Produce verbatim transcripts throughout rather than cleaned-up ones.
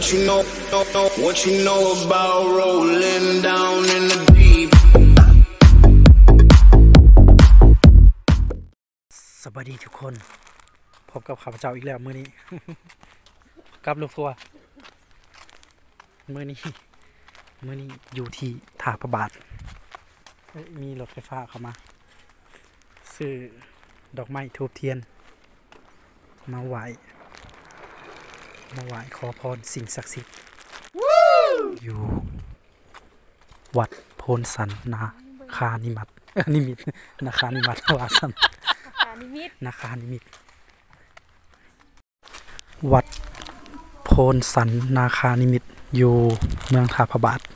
What you know, what you know about rolling down in the deep สวัสดีทุกคนพบกับข้าพเจ้าอีกแล้วมื้อนี้ กับลูกทัวร์มื้อนี้มื้อนี้อยู่ที่ท่าพระบาทมีรถไฟฟ้าเข้ามาซื้อดอกไม้ทูบเทียนมาไหว้มาไหว้ขอพรสิ่งศักดิ์สิทธิ์อยู่วัดโพนสันนาคานิมัตนิมิตนาคานิมัตวาสันนาคานิมิตวัดโพนสันนาคานิมิตอยู่เมืองท่าพระบาท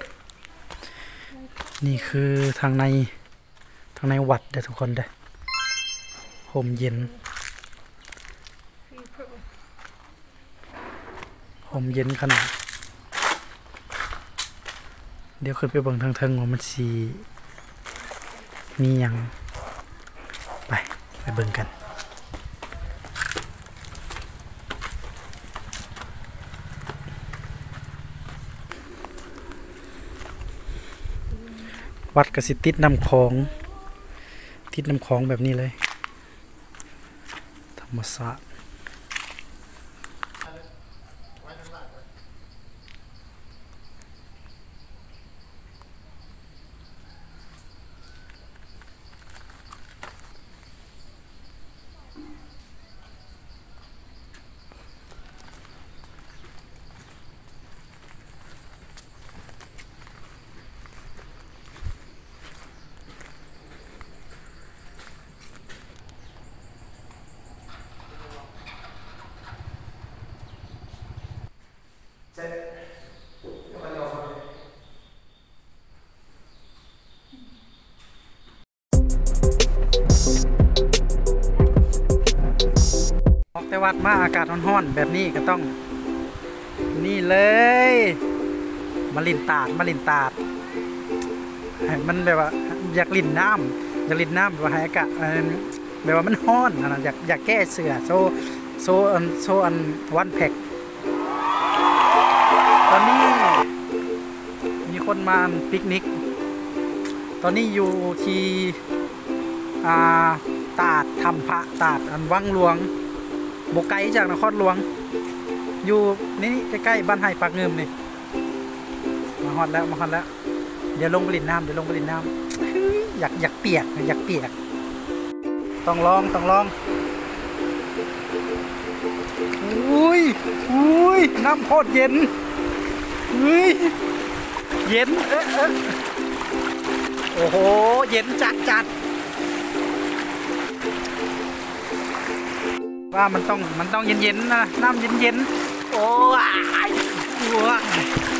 นี่คือทางในทางในวัดเด้อทุกคนเด้อห่มเย็นห่มเย็นขนาดเดี๋ยวขึ้นไปเบิ่งทางเทิงว่ามันสีมีอย่างไปไปเบิ่งกันวัดกสิติดน้ำคลองติดน้ำคลองแบบนี้เลยธรรมศาสตร์ออกแต่วัดมาอากาศร้อนๆแบบนี้ก็ต้องนี่เลยมาลินตาดมาลินตาดมันแบบว่าอยากลินน้ำอยากลินน้ำแบบว่าให้อากาศแบบว่ามันร้อนนะอยากอยากแก้เสือโซโซอันโซอันวันแพ็กตอนนี้มีคนมาปิกนิกตอนนี้อยู่ที่อ่าตาดทำพระตาดอันวังหลวงบกไกลจากนครหลวงอยู่นี่ใกล้ๆบ้านไห้ปากเงิมนี่มาฮอดแล้วมาฮอดแล้วเดี๋ยวลงไปลินน้ำเดี๋ยวลงไปลินน้ำอยากอยากเปียกอยากเปียกต้องลองต้องลองอุ้ยอุ้ยน้ำโคตรเย็นอุ้ยเย็นเอ๊ะเอ๊ะโอ้โหเย็นจัดจัดว่ามันต้องมันต้องเย็นๆนะน้ำเย็นๆโอ้ยว้า